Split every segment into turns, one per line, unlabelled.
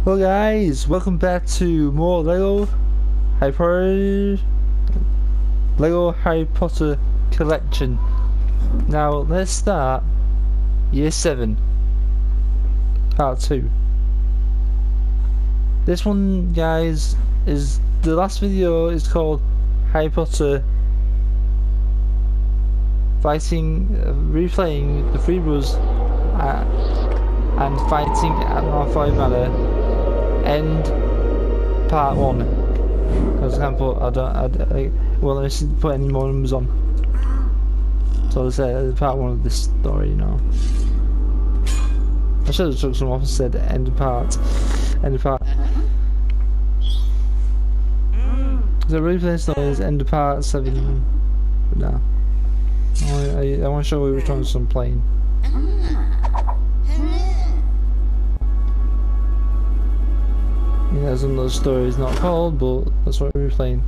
Hello guys, welcome back to more Lego Harry Potter collection. Now let's start Year 7 Part 2. This one, guys, is the last video is called Harry Potter replaying the Three Brothers and fighting at Malfoy Manor. End part 1. For example, well, let's put any more numbers on. So let's say part 1 of this story, you know. I should have took some off and said end of part. The replay story is end of part 7. No. I want to show you which ones I'm playing. Yeah, some of those stories not called, but that's what we're playing.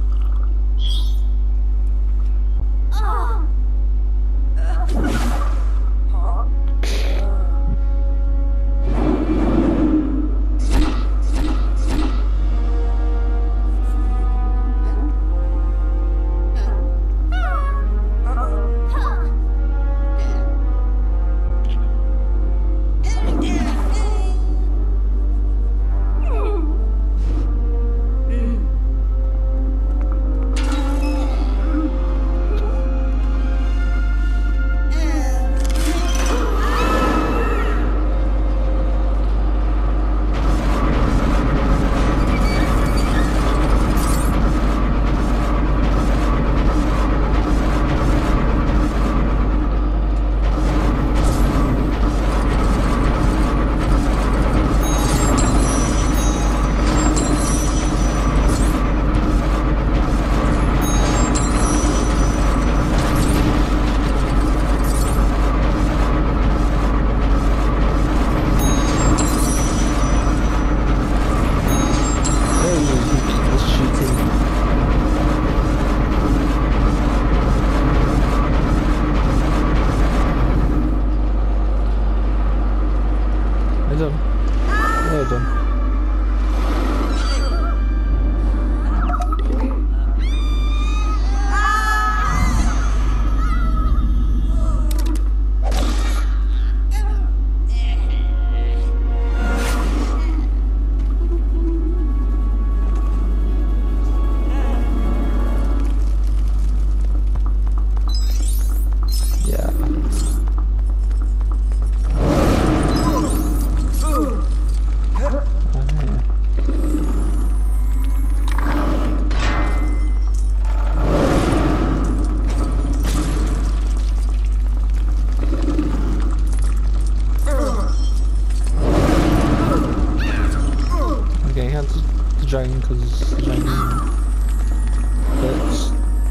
Because the dragon hurts.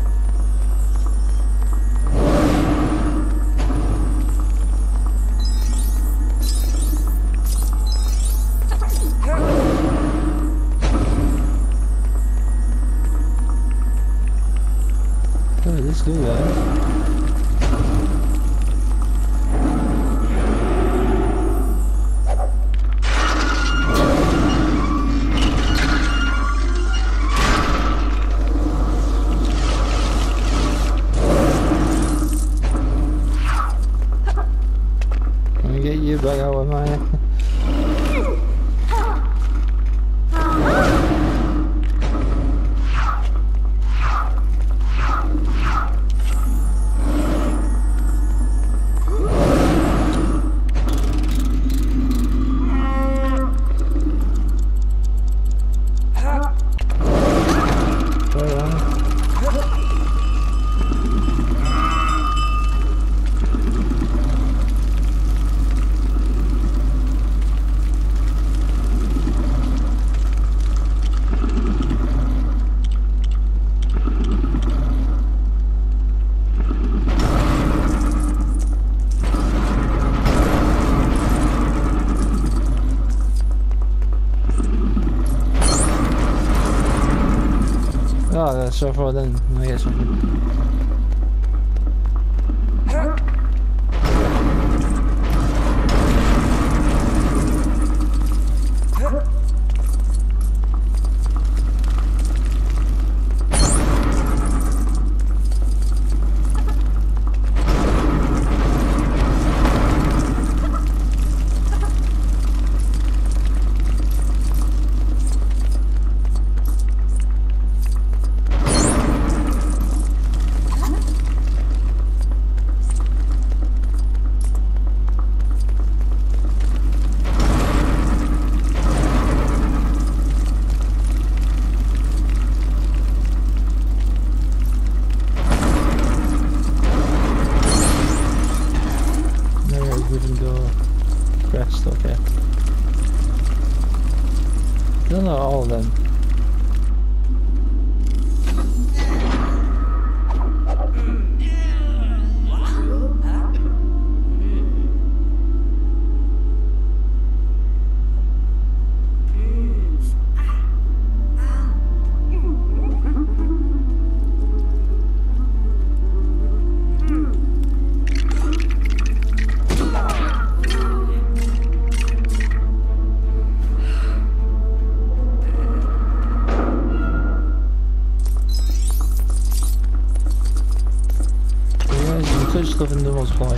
Oh, this is good, get you back out of my oh, that's so far then. I get something. Gryffindor crest, okay. No, not all of them. Stuff in the multiply.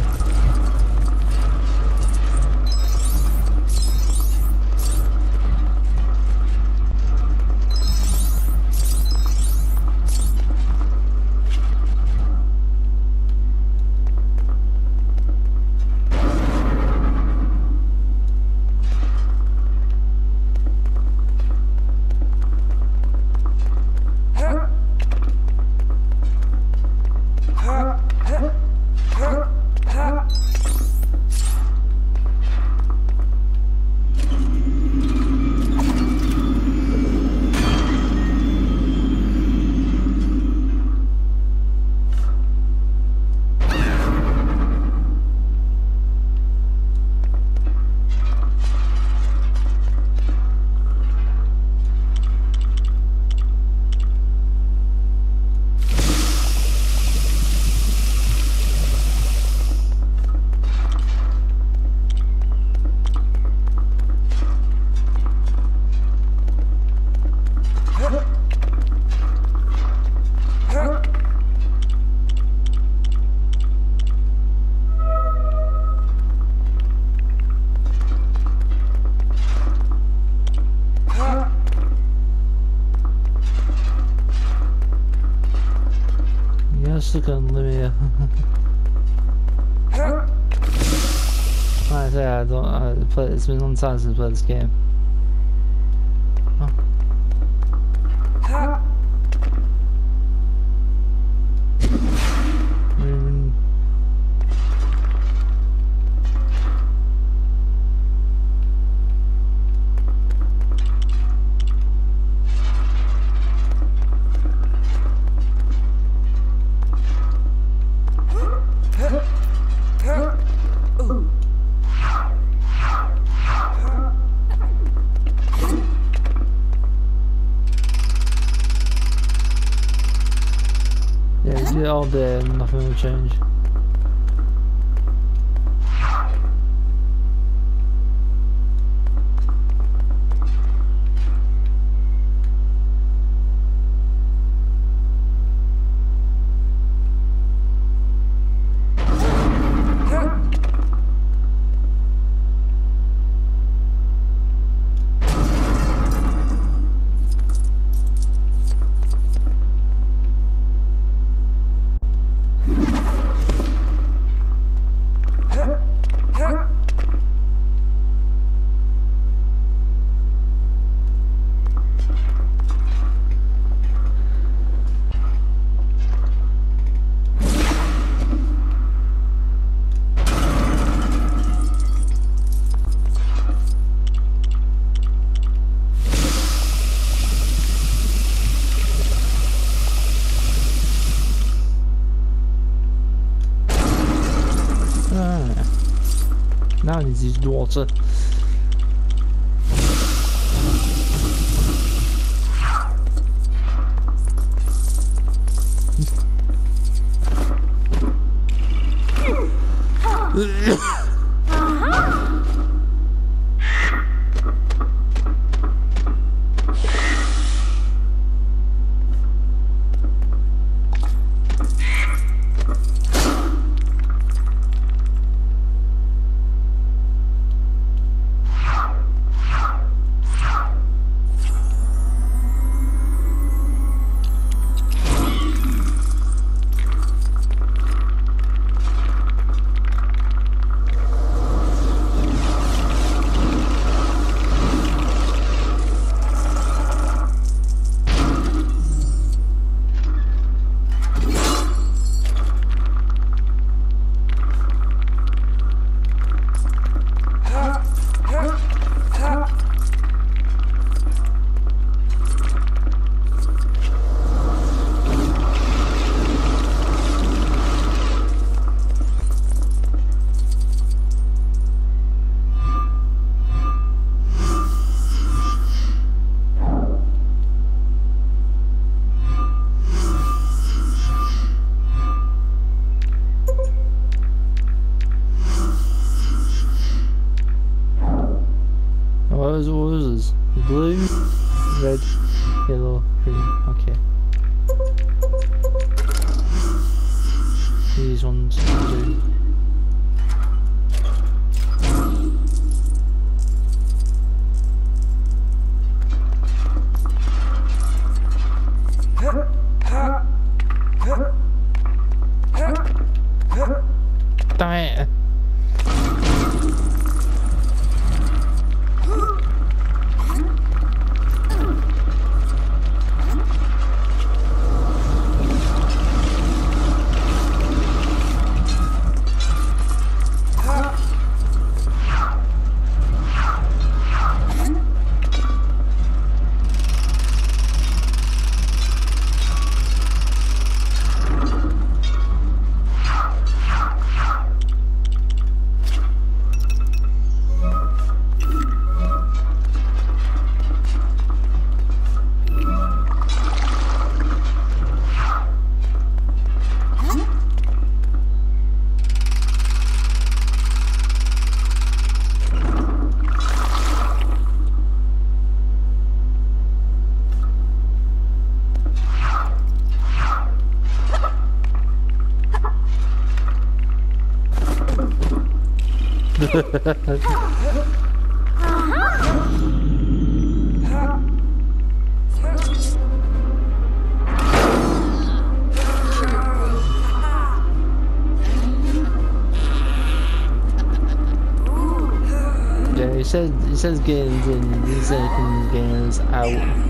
Stick on Lumia. Like I say, it's been a long time since I played this game. Oh. Yeah, do it all day and nothing will change. Now I need to use water. What was this? Blue, red, yellow, green. Okay. These ones do. Damn it! Yeah, he says games in, he says games out.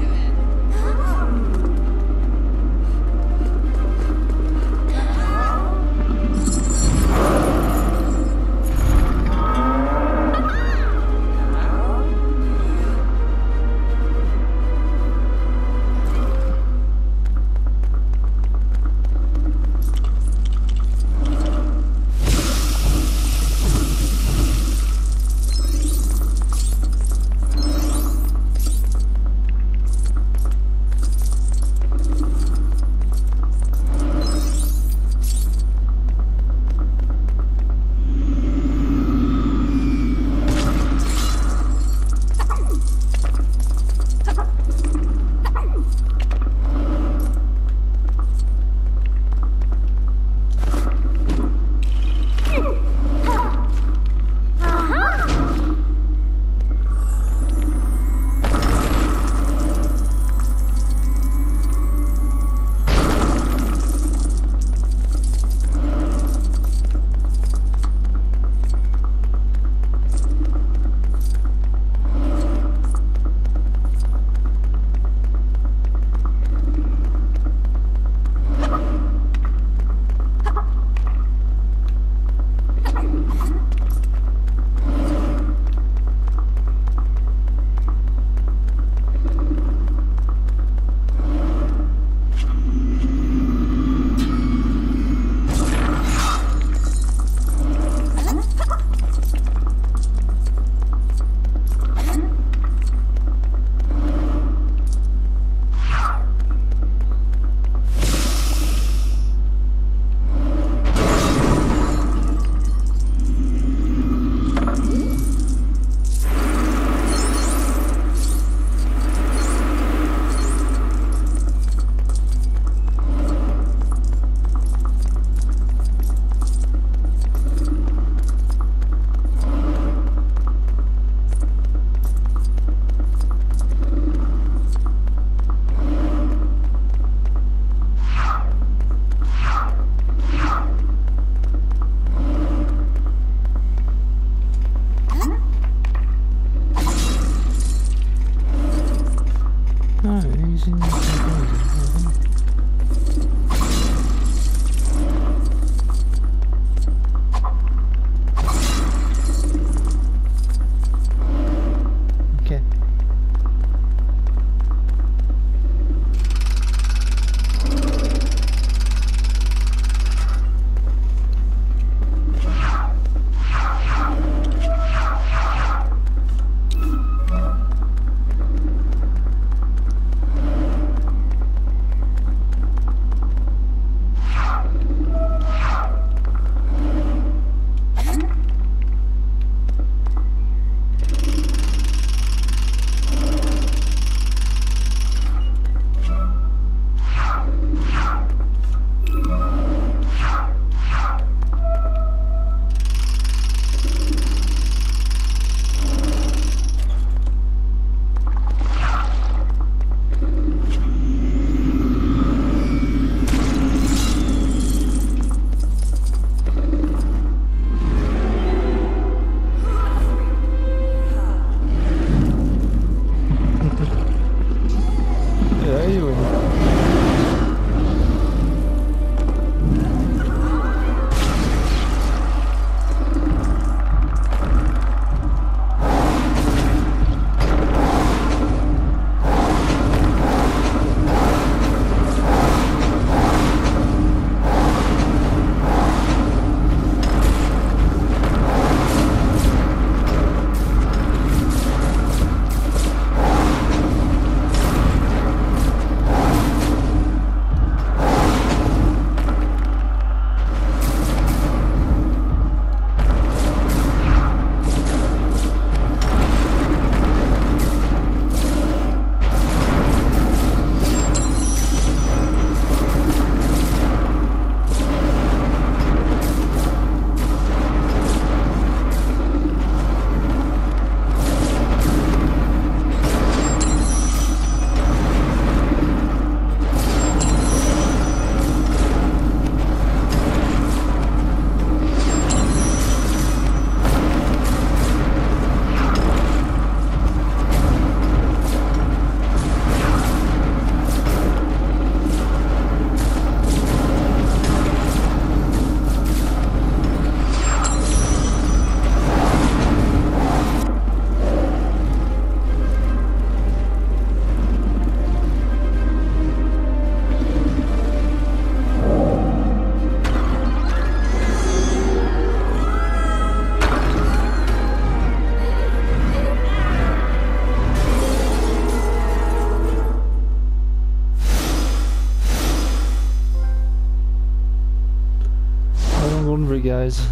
guys.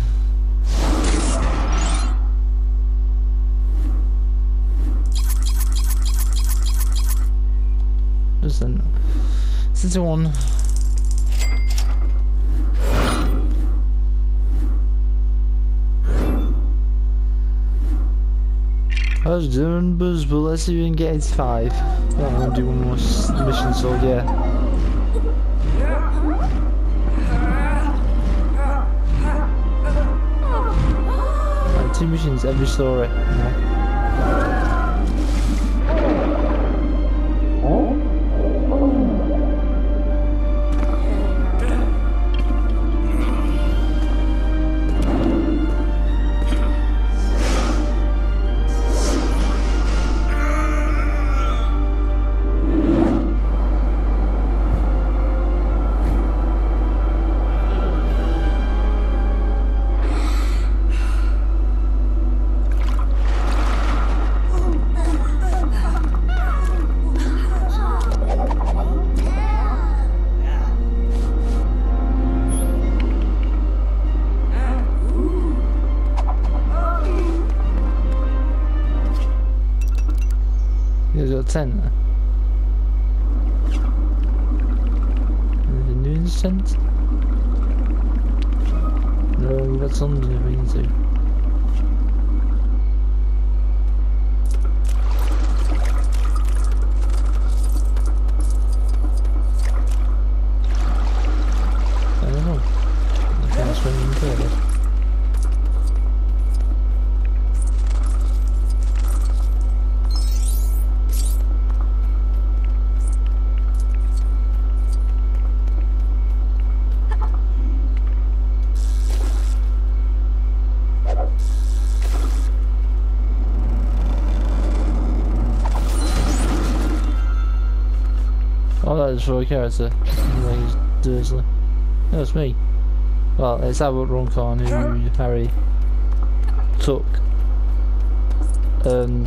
Listen, 61. I was doing buzz, but let's see if we can get 85. I'm gonna do one more mission, so yeah. Like 2 missions every story. You know? He's got 10 there. Is it new cent? No, we've got some to be into. I don't know. I can't swim in further. Oh, that is for a character. Dursley. No, it's me. Well, it's Albert Runcorn who Harry took. And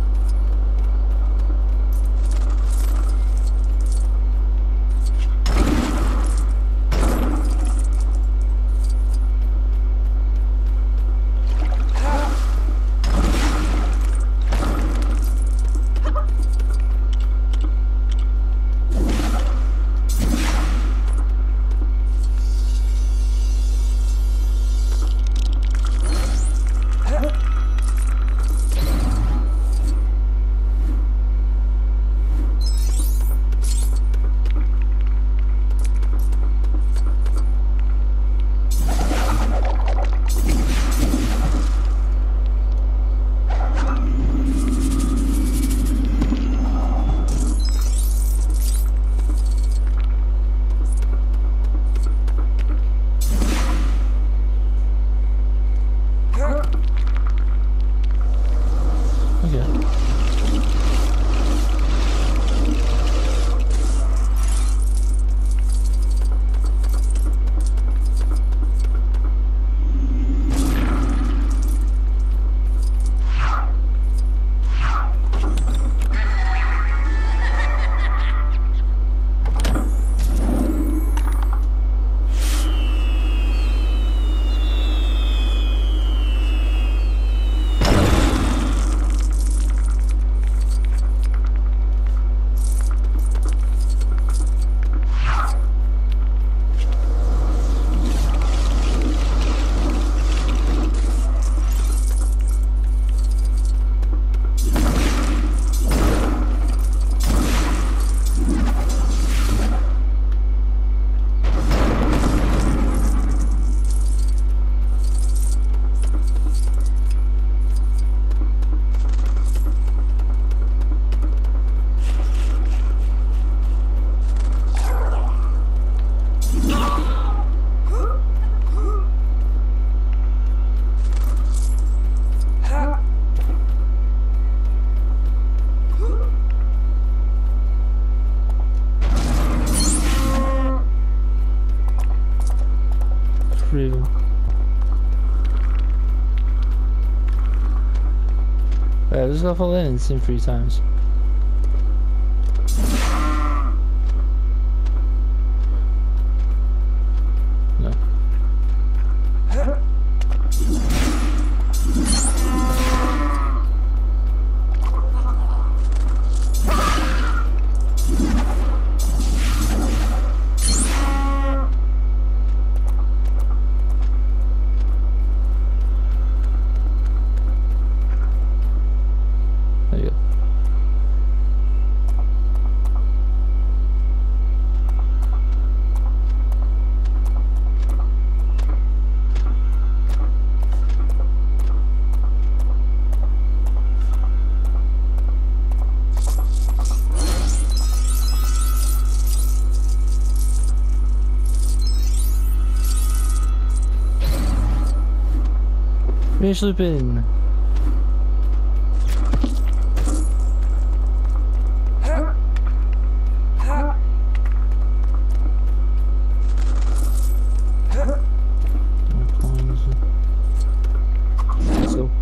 through. Right, let's go for in 3 times. No. Finish looping. Let's go.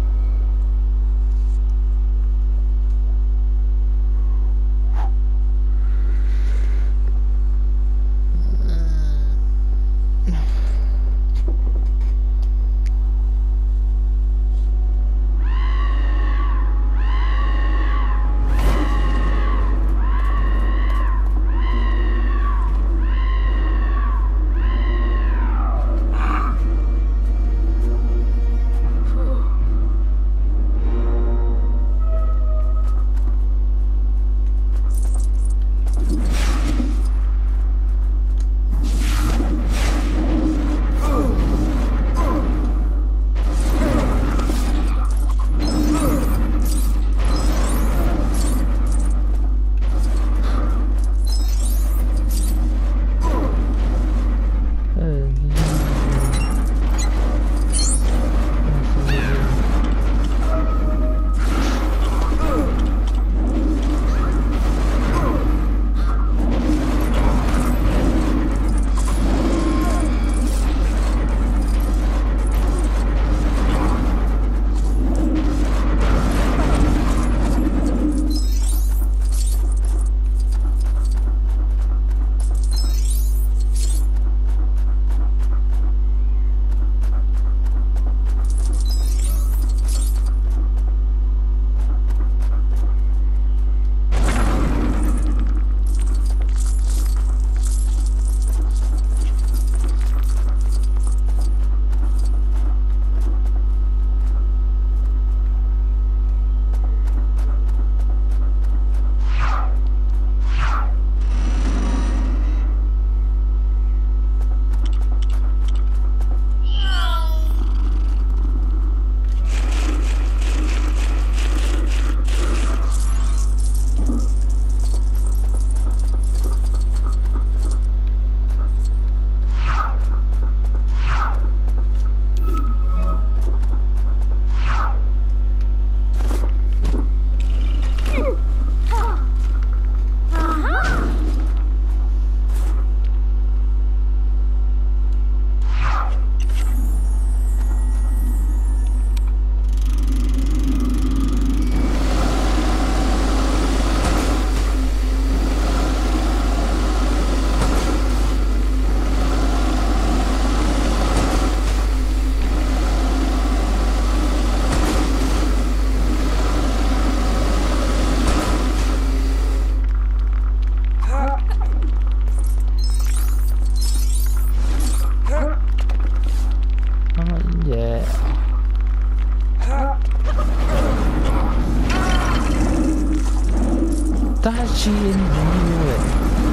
She knew it.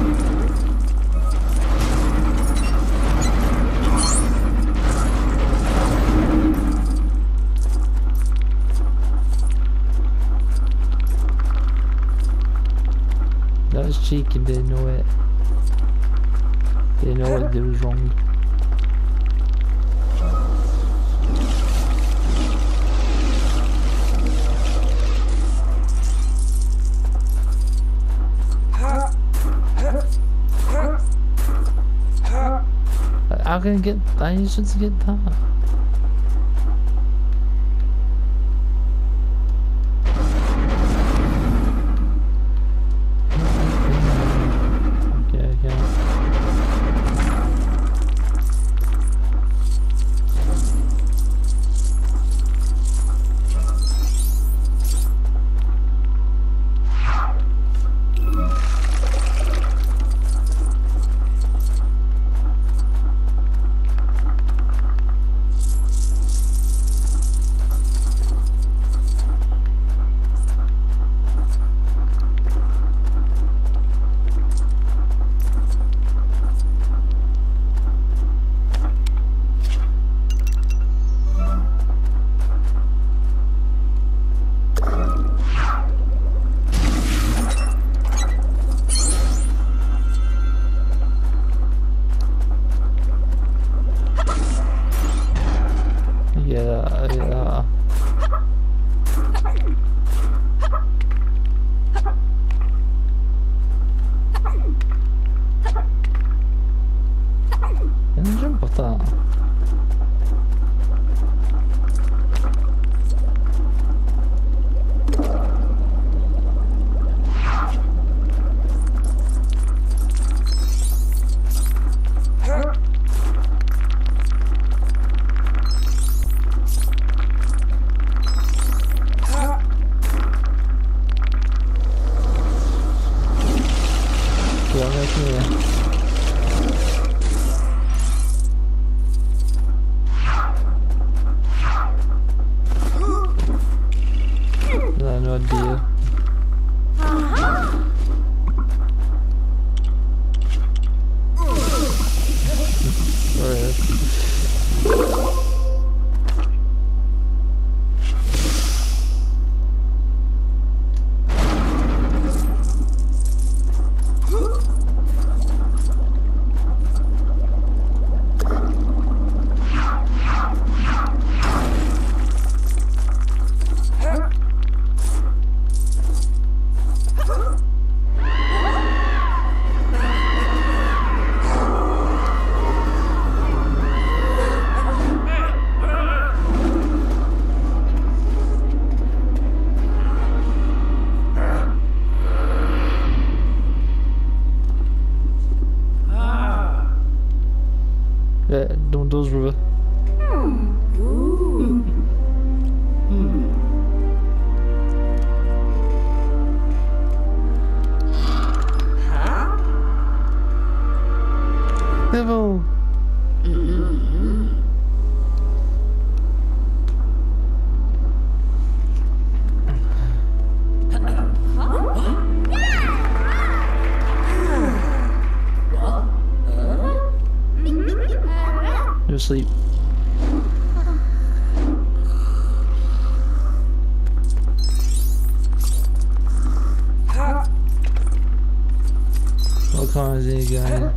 That was cheeky, didn't know it. Didn't know what they was wrong. How can I get? I used to get that. come here. I have no idea. Yeah, don't those river. Devil. You're asleep. What kind is he guy?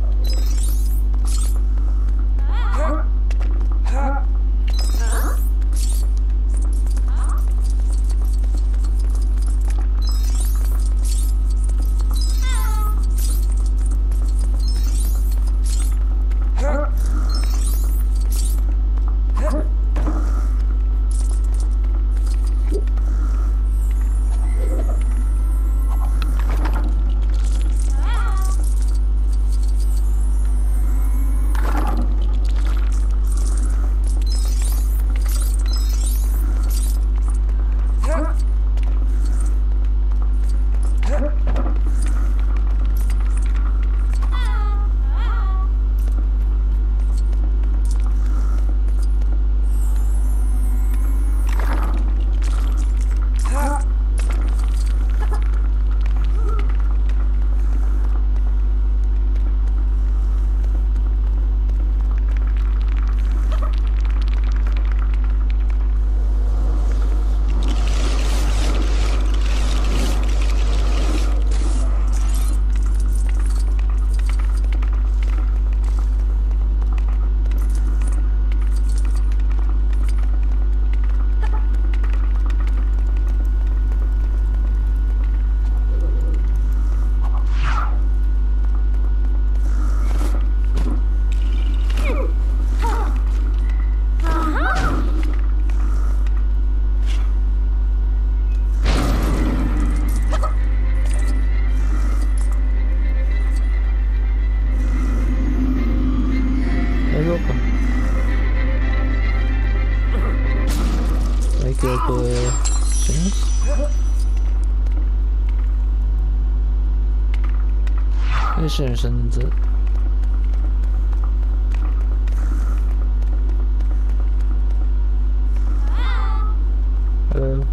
是身子。Hello.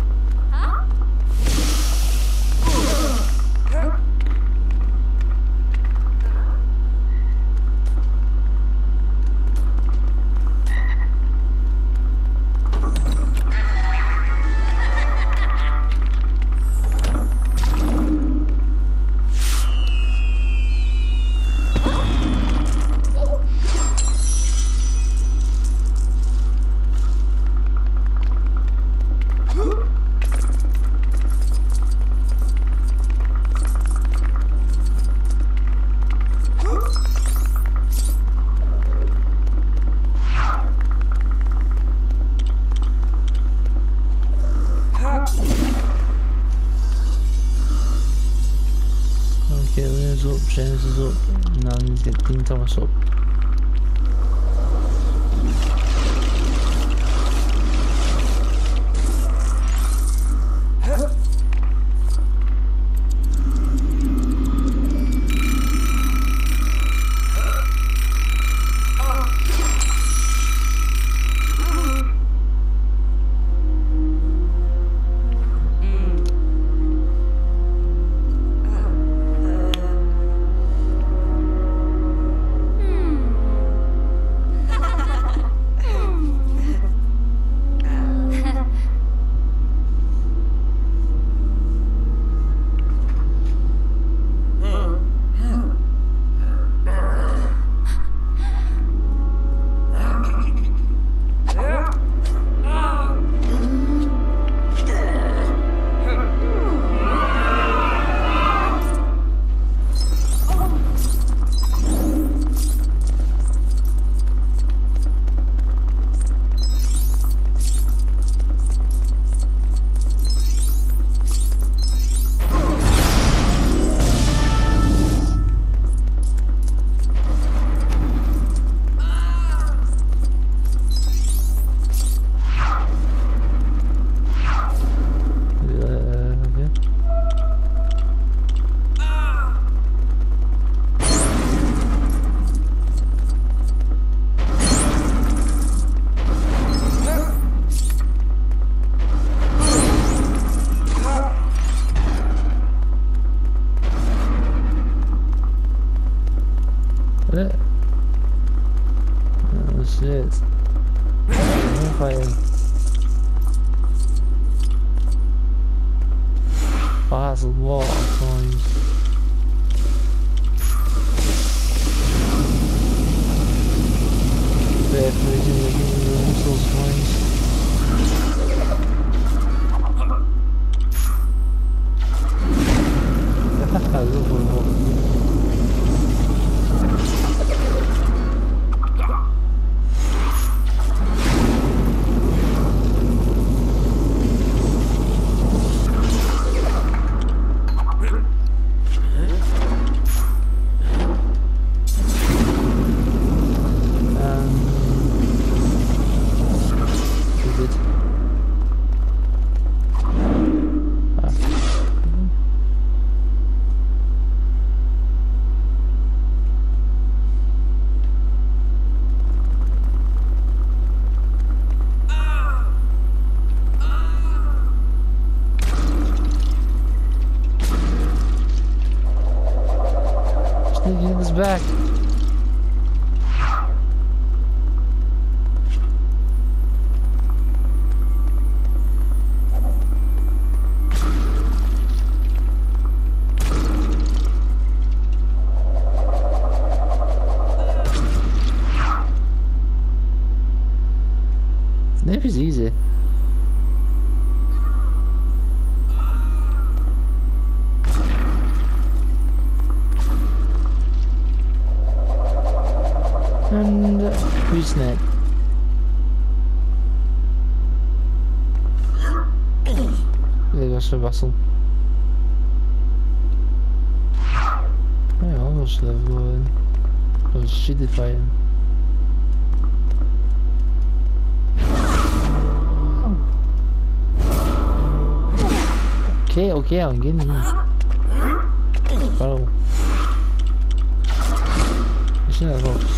James is up. Now I need to get Dean Thomas up. Oh, that's a lot of coins. Definitely give me those coins. I love it. Get this back. Maybe it's easy. And who's next? There goes the vessel. Ja, dat is level. Dat is shit fighting. Okay, I'm getting you. Wow. You see that box?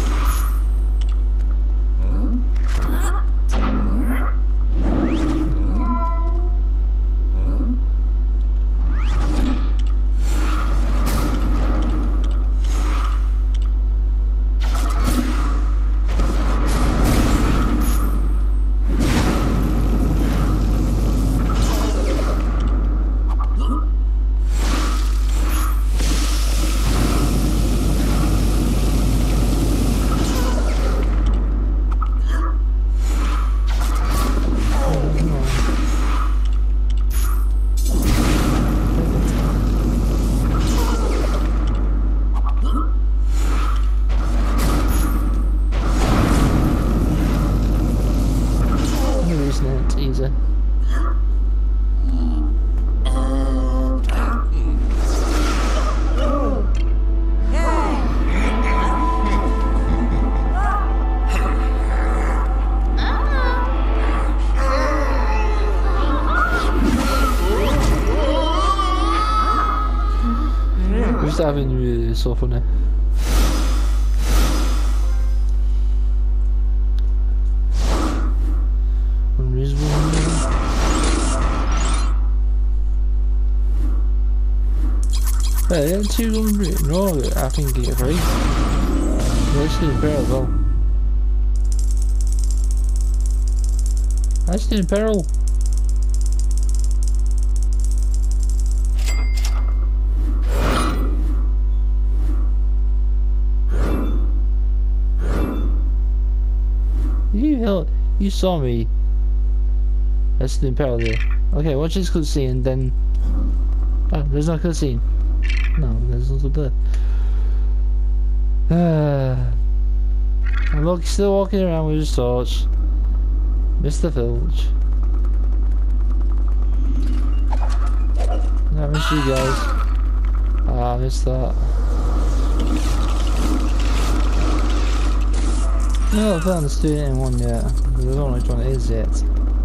Easy. Juste avenue så funnet. Yeah, 200. No, I think get free. That's in peril though. That's in peril. You saw me. That's in peril there. Okay, watch this cutscene, then. Oh, there's no cutscene. No, there's no good. And look, still walking around with his torch. Mr. Filch. I miss you guys. Ah, I missed that. No, I found the student in one yet. I don't know which one it is yet.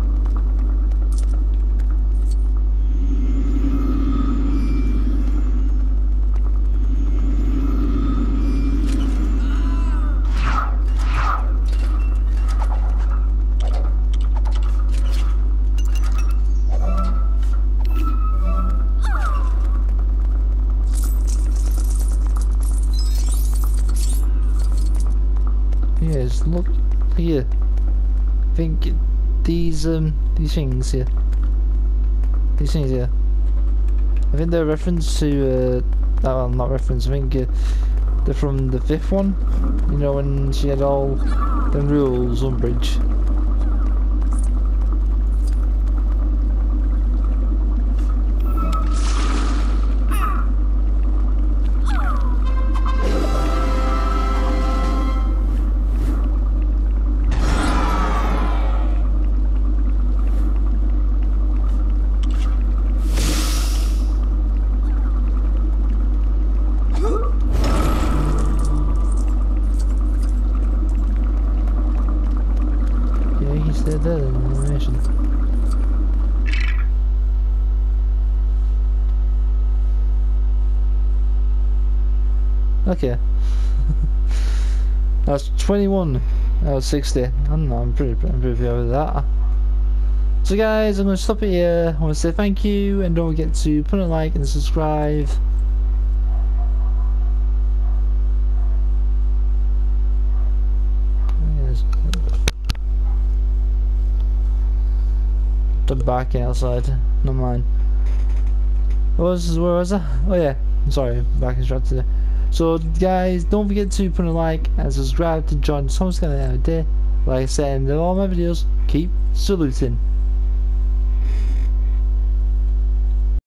Yes, look here. I think these things here. These things here. I think they're reference to, well, not reference, I think they're from the 5th one. You know, when she had all the rules on bridge. Okay. That's 21 out of 60. I don't know, I'm pretty happy with that. So guys, I'm going to stop it here. I want to say thank you, and don't forget to put a like and subscribe. The back outside, not mine. Where was I? Oh yeah, I'm sorry, back instructed. So guys, don't forget to put a like and subscribe to join the Thomas Cannon out there. Like I said in all my videos, keep saluting.